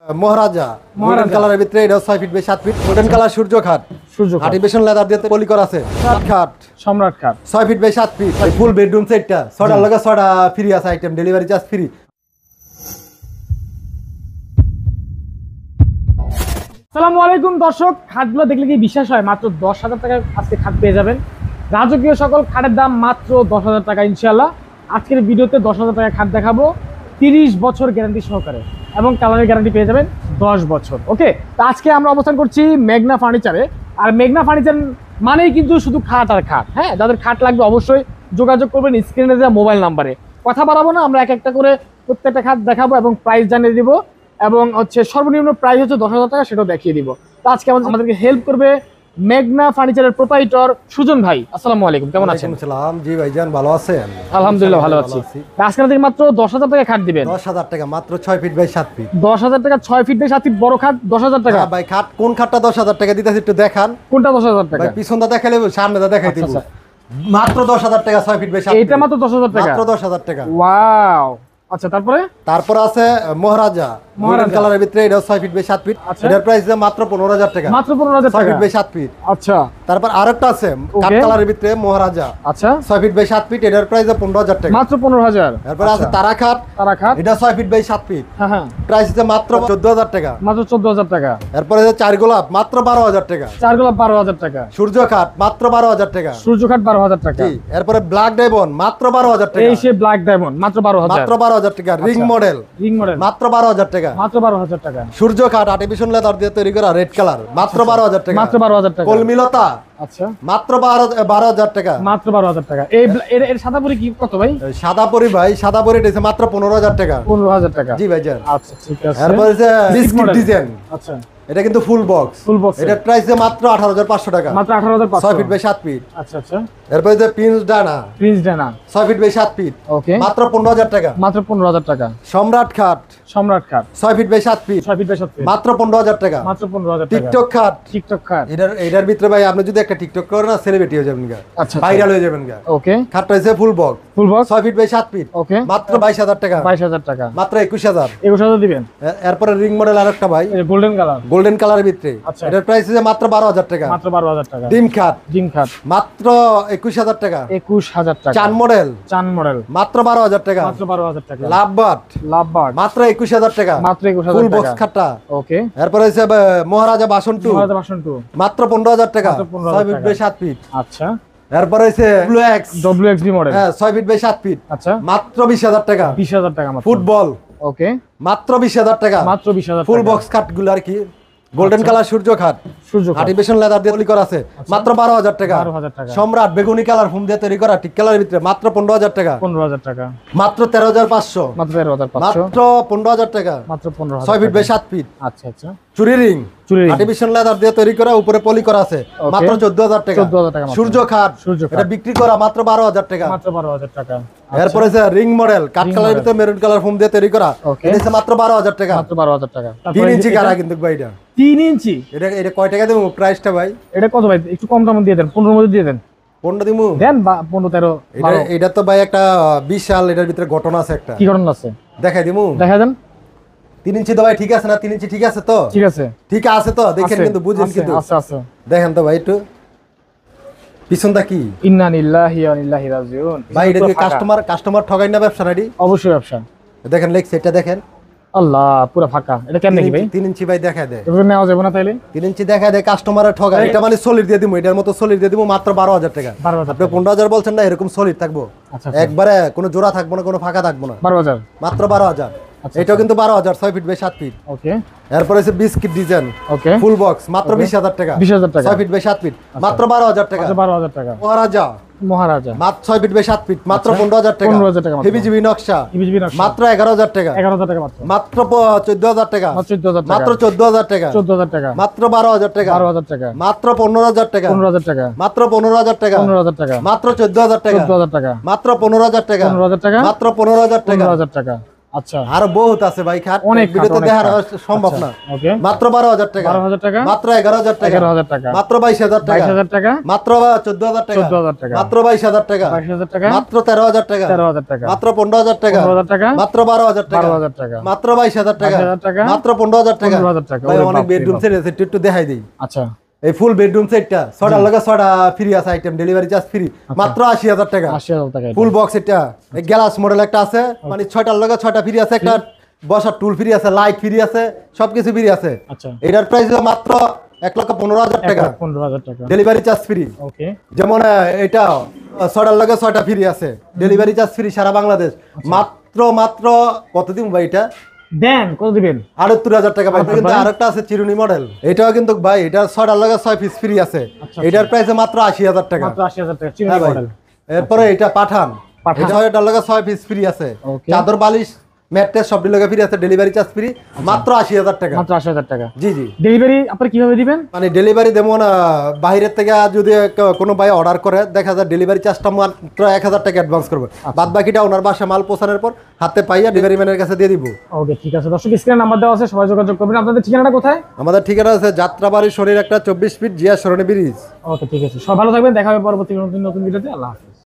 মহারাজা golden কালারের ভিতরে এটা 6 feet by 7 feet golden colour সূর্য খাট আর্টিফিশিয়াল লেদার দিয়ে পলি করা আছে খাট সম্রাট খাট 6 feet by 7 feet full bedroom সেটটা 6টা লাগা 6টা ফ্রি আছে আইটেম ডেলিভারি চার্জ ফ্রি। আসসালামু আলাইকুম দর্শক, খাটগুলো দেখলে কি বিশ্বাস হয়? মাত্র 10,000 টাকায় আজকে খাট পেয়ে যাবেন। রাজকীয় সকল খাটের দাম মাত্র 10,000 টাকা ইনশাআল্লাহ। আজকের ভিডিওতে 10,000 টাকা খাট দেখাবো 30 বছর গ্যারান্টি সহকারে এবং কালারের গ্যারান্টি পেয়ে যাবেন 10 বছর। ওকে, তো আজকে আমরা অবস্থান করছি মেঘনা ফার্নিচারে। আর মেঘনা ফার্নিচার মানেই কিন্তু শুধু খাট আর খাট। হ্যাঁ, যাদের খাট লাগবে অবশ্যই যোগাযোগ করবেন স্ক্রিনে দেওয়া মোবাইল নাম্বারে। কথা বাড়াবো না, আমরা এক একটা করে প্রত্যেকটা খাট দেখাবো এবং প্রাইস জানিয়ে দিব এবং সর্বনিম্ন প্রাইস হচ্ছে 10,000 টাকা, সেটাও দেখিয়ে দিব। তো আজকে আমাদেরকে হেল্প করবে মেঘনা ফার্নিচারের প্রোপাইটর সুজন ভাই। আসসালামু আলাইকুম, কেমন আছেন? সালাম জি ভাইজান, ভালো আছেন? আলহামদুলিল্লাহ ভালো আছি। আজকে আমাদের মাত্র 10,000 টাকা খাট দিবেন। 10,000 টাকা মাত্র 6 ফিট বাই 7 ফিট 10,000 টাকা 6 ফিট বাই 7 ফিট বড় খাট 10,000 টাকা। ভাই খাট কোন খাটটা 10,000 টাকা দিতেছি একটু দেখান। কোনটা 10,000 টাকা? ভাই পিছনটা দেখাইলে সামনেটা দেখাই দিব। মাত্র 10,000 টাকা 6 ফিট বাই 7 ফিট এটা মাত্র 10,000 টাকা, মাত্র 10,000 টাকা। ওয়াও। আচ্ছা, তারপর আছে মহারাজা গোল্ডেন কালারের ভিতরে এটা 6 ফিট বাই 7 ফিট এটার প্রাইস মাত্র 15,000 টাকা, মাত্র 15,000 6 টাকা ফিট বাই 7 ফিট। আচ্ছা, তারপর আরেকটা আছে কাট কালারের ভিতরে মহারাজা, আচ্ছা 6 ফিট বাই 7 ফিট এটার প্রাইস 15,000 টাকা, মাত্র 15,000। তারপর আছে তারা খাট এটা 6 ফিট বাই 7 ফিট হ্যাঁ, প্রাইস মাত্র 14,000 টাকা, মাত্র 14,000 টাকা। এরপরে আছে চার গোলাপ মাত্র 12,000 টাকা, চার গোলাপ 12,000 টাকা। সূর্য খাট মাত্র 12,000 টাকা, সূর্য খাট 12,000 টাকা। জি, এরপরে ব্ল্যাক ডায়মন্ড মাত্র 12,000 টাকা, এই সে ব্ল্যাক ডায়মন্ড মাত্র 12,000, মাত্র 12,000 টাকা। রিং মডেল মাত্র 12,000 টাকা, মাত্র 12,000 টাকা। সূর্য খাট আর্টিফিশিয়াল লেদার দিয়ে তৈরি করা রেড কালার মাত্র 12,000 টাকা, মাত্র 12,000 টাকা। কলমিলতা আচ্ছা মাত্র 12,000 টাকা, মাত্র 12,000 টাকা। এর সাদা পরি কি কত ভাই? সাদা পরি ভাই সাদা পরি দিয়েছে মাত্র 15,000 টাকা, 15,000 টাকা। জি ভাই জান। আচ্ছা ঠিক আছে। এরপর আছে বিস্কিট ডিজাইন, আচ্ছা এটা কিন্তু ফুল বক্স, এটার প্রাইস মাত্র 18,500 টাকা, মাত্র 18,500, 6 ফিট বাই 7 ফিট। আচ্ছা আচ্ছা। এরপর আছে প্রিন্স ডানা 6 ফিট বাই 7 ফিট ওকে, মাত্র 15,000 টাকা, মাত্র 15,000 টাকা। সম্রাট খাট 6 feet by 7 feet 6 feet by 7 feet মাত্র 15,000 টাকা, মাত্র 15,000 টাকা। টিকটক খাট এটার ভিতরে ভাই আপনি যদি একটা টিকটক করেন না সেলিব্রিটি হয়ে যাবেন গা, আচ্ছা ভাইরাল হয়ে যাবেন গা। ওকে, খাটটা হইছে full box 6 feet by 7 feet okay, মাত্র 22,000 টাকা, 22,000 টাকা, মাত্র 21,000। 21,000 দিবেন। এরপরে রিং মডেল আরেকটা ভাই গোল্ডেন কালারের ভিতরে, আচ্ছা, এটার প্রাইস হচ্ছে মাত্র 12,000 টাকা, মাত্র 12,000 টাকা। ডিম খাট মাত্র 21,000 টাকা, 21,000 টাকা। চান মডেল মাত্র 12,000 টাকা, মাত্র 12,000 টাকা। লাভবার্ড মাত্র 21,000 টাকা, মাত্র 21,000 ফুল টাকা। বক্স খাটটা ওকে, এরপরে হচ্ছে মহারাজা বাসন 2 মাত্র 15,000 টাকা, 6 ফিট বাই 7 ফিট। আচ্ছা, এরপরে হচ্ছে WXB মডেল, হ্যাঁ 6 ফিট বাই 7 ফিট আচ্ছা মাত্র 20,000 টাকা, 20,000 টাকা মাত্র। ফুটবল ওকে, মাত্র 20,000 টাকা, মাত্র 20,000 ফুল বক্স খাটগুলো আর কি গোল্ডেন কালার সূর্য খাট আর্টিফিশিয়াল লেদার দিয়ে তৈরি করা আছে মাত্র 12,000 টাকা, 12,000 টাকা। সম্রাট বেগুনি কালার ফোম দিয়ে তৈরি করা টিক কালারের ভিতরে মাত্র 15,000 টাকা, 15,000 টাকা, মাত্র 13,500, মাত্র 13,500, মাত্র 15,000 টাকা, মাত্র 15,000, 6 ফিট বাই 7 ফিট। আচ্ছা আচ্ছা। চুরি রিং আর্টিফিশিয়াল লেদার দিয়ে তৈরি করা উপরে পলি করা আছে মাত্র 14,000 টাকা, 14,000 টাকা। সূর্য খাট এটা বিক্রি করা মাত্র 12,000 টাকা, মাত্র 12,000 টাকা। এরপরে আছে রিং মডেল কাট কালারের ভিতরে মেরুন কালার ফোম দিয়ে তৈরি করা, এটা মাত্র 12,000 টাকা, মাত্র 12,000 টাকা। 3 ইঞ্চি গাড়া কিন্তু ভাই এটা 3 ইঞ্চি। এটা কয় টাকা দেবো প্রাইসটা ভাই? এটা কত ভাই? একটু কম দাম দিয়ে দেন, 15 মধ্যে দিয়ে দেন। 15 দিমু দেন, 15 13। এটা তো ভাই একটা বিশাল এটার ভিতরে ঘটনা আছে একটা। কি ঘটনা আছে? দেখাই দিমু, দেখা দেন। 3 ইঞ্চি তো ভাই ঠিক আছে না? 3 ইঞ্চি ঠিক আছে তো? ঠিক আছে, ঠিক আছে তো? দেখেন কিন্তু বুঝেন কিন্তু আচ্ছা আচ্ছা, দেখেন তো ভাই একটু পিছনটা কি। ইন্না লিল্লাহি ওয়া ইন্না ইলাইহি রাজিউন। ভাই এটা কি কাস্টমার ঠগাই না ব্যবসা নাকি? অবশ্যই ব্যবসা। দেখেন লেখছে এটা দেখেন, আল্লাহ পুরো ফাঁকা। এটা কেন কি ভাই? 3 ইঞ্চি ভাই দেখা দেয়, এগুলো নেওয়া যাবে না তাইলে? 3 ইঞ্চি দেখা দেয় কাস্টমারের ঠগাই। এটা মানে সলিড দিয়ে দিমু, এটার মতো সলিড দিয়ে দিমু মাত্র 12,000 টাকা। 12,000 আপনি 15,000 বলছেন না, এরকম সলিড থাকবো একবারে, কোনো জোড়া থাকবো না, কোনো ফাঁকা থাকবো না, 12,000 মাত্র 12,000। এটাও কিন্তু 12,000 6 ফিট বাই 7 ফিট ওকে। এরপরে আছে biscuit design okay, full box মাত্র 20,000 টাকা, 20,000 টাকা, 6 ফিট বাই 7 ফিট মাত্র 12,000 টাকা, মাত্র 12,000 টাকা। মহারাজা মাত্র 6 ফিট বাই 7 ফিট মাত্র 15,000 টাকা, 15,000 টাকা মাত্র। হেভিজিবি নকশা মাত্র 11,000 টাকা, 11,000 টাকা মাত্র। মাত্র 14,000 টাকা, মাত্র 14,000 টাকা, 14,000 টাকা, মাত্র 12,000 টাকা, 12,000 টাকা, মাত্র 15,000 টাকা, 15,000 টাকা, মাত্র 15,000 টাকা, 15,000 টাকা, মাত্র 14,000 টাকা, 14,000 টাকা, মাত্র 15,000 টাকা, 15,000 টাকা, মাত্র 15,000 টাকা, 15,000 টাকা, আচ্ছা আরো বহুত আছে ভাই খাট, অনেক খাট, ভিডিওতে অনেক দেখানো খাট। সম্ভব আচ্ছা, না। ওকে মাত্র 12,000 টাকা, 12,000 টাকা, মাত্র 11,000 টাকা, 11,000 টাকা, মাত্র 22,000 টাকা, 22,000 টাকা, মাত্র 14,000 টাকা, 14,000 টাকা, মাত্র 22,000 টাকা, 22,000 টাকা, মাত্র 13,000 টাকা, 13,000 টাকা, মাত্র 15,000 টাকা, 15,000 টাকা, মাত্র 12,000 টাকা, 12,000 টাকা, মাত্র 22,000 টাকা, 22,000 টাকা, মাত্র 15,000 টাকা। 15,000 টাকা। ভাই ওরে অনেক বাপ রে বেডরুম বাপ। সেট আছে, একটু দেখাই দিই। আচ্ছা এই ফুল বেডরুম সেটটা 6টার লগে 6টা ফ্রি আছে, আইটেম ডেলিভারি চার্জ ফ্রি, মাত্র 80,000 টাকা। 80,000 টাকা এটা। ফুল বক্স এটা এই গ্লাস মডেল একটা আছে, মানে 6টার লগে 6টা ফ্রি আছে, একটা বসার টুল ফ্রি আছে, লাইট ফ্রি আছে, সবকিছু ফ্রি আছে। আচ্ছা এটার প্রাইস মাত্র 1,15,000 টাকা, 15,000 টাকা। Delivery charge free. ওকে যেমন এটা 6টার লগে 6টা ফ্রি আছে, ডেলিভারি চার্জ ফ্রি সারা বাংলাদেশ। মাত্র কত দিন ভাই এটা? দেন কত দিবেন? 78,000 টাকা ভাই। আচ্ছা কিন্তু ভাই। আরেকটা আছে চিরুনি মডেল, এটাও কিন্তু ভাই এটা 6টার লগে 6 পিস ফ্রি আছে, আচ্ছা, এটার প্রাইস মাত্র 80,000 টাকা। মাত্র 80,000 টাকা চিনি হ্যাঁ ভাই। মডেল। এরপরে এটা পাঠান, পাঠান। এটা 6টার লগে 6 পিস ফ্রি আছে, ওকে। চাদর বালিশ ম্যাট্রেস সব লগে ফ্রি আছে, ডেলিভারি চার্জ ফ্রি, মাত্র 80,000 টাকা। মাত্র 80,000 টাকা। জি জি। ডেলিভারি আপনারা কিভাবে দিবেন? মানে ডেলিভারি যেমন বাইরের থেকে যদি কোনো ভাই অর্ডার করে, দেখা যায় ডেলিভারি চার্জটা মাত্র 1,000 টাকা অ্যাডভান্স করবে, বাদ বাকিটা ওনার বাসা মাল পৌঁছানোর পর হাতে পাইয়া ডেলিভারি ম্যানের কাছে দিয়ে দিব। ওকে ঠিক আছে, দর্শক স্ক্রিনে নাম্বার দেওয়া আছে, সবাই যোগাযোগ করবেন। আপনাদের ঠিকানাটা কোথায়? আমাদের ঠিকানা আছে যাত্রাবাড়ি শরীর একটা 24 feet Zia Sarani bridge. Okay ঠিক আছে, সবাই ভালো থাকবেন, দেখা হবে পরবর্তী নতুন ভিডিওতে। আল্লাহ হাফেজ।